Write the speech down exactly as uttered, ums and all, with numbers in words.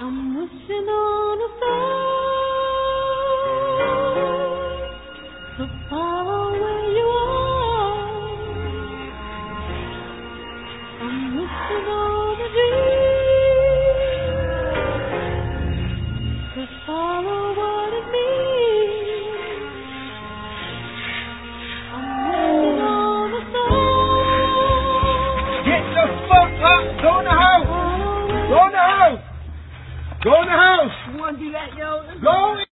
I'm wishing on a star so far away you are. I'm wishing on a dream to follow what it means. I'm wishing on a star. Get the fuck up! Go in the house! Go in the house! Go in the house! You wanna do that, yo? Go